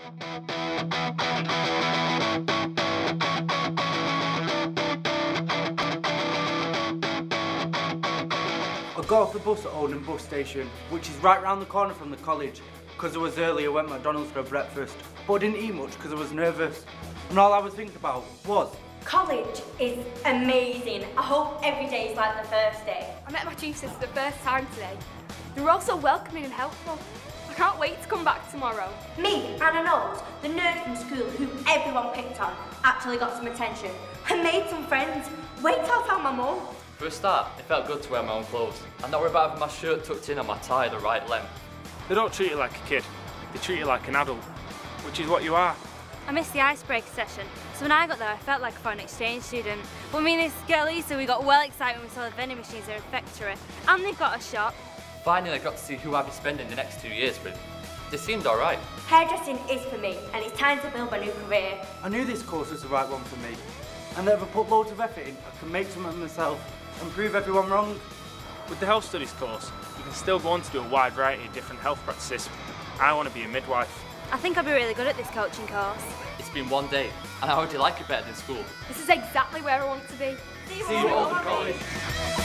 I got off the bus at Oldham bus station, which is right round the corner from the college. Because it was early, I went to McDonald's for breakfast, but I didn't eat much because I was nervous. And all I was thinking about was... College is amazing. I hope every day is like the first day. I met my tutors for the first time today. They were all so welcoming and helpful. I can't wait to come back tomorrow. Me, Anna Knowles, the nerd from school who everyone picked on, actually got some attention and made some friends. Wait till I found my mum. For a start, it felt good to wear my own clothes and not worry about having my shirt tucked in and my tie the right length. They don't treat you like a kid, they treat you like an adult, which is what you are. I missed the icebreaker session, so when I got there I felt like a foreign exchange student. But me and this girl Lisa, we got well excited when we saw the vending machines in a factory, and they've got a shop. Finally I got to see who I'll be spending the next 2 years with. They seemed alright. Hairdressing is for me, and it's time to build my new career. I knew this course was the right one for me, and that if I put loads of effort in, I can make something of myself and prove everyone wrong. With the health studies course, you can still go on to do a wide variety of different health practices. I want to be a midwife. I think I'll be really good at this coaching course. It's been 1 day and I already like it better than school. This is exactly where I want to be. See you at Oldham College.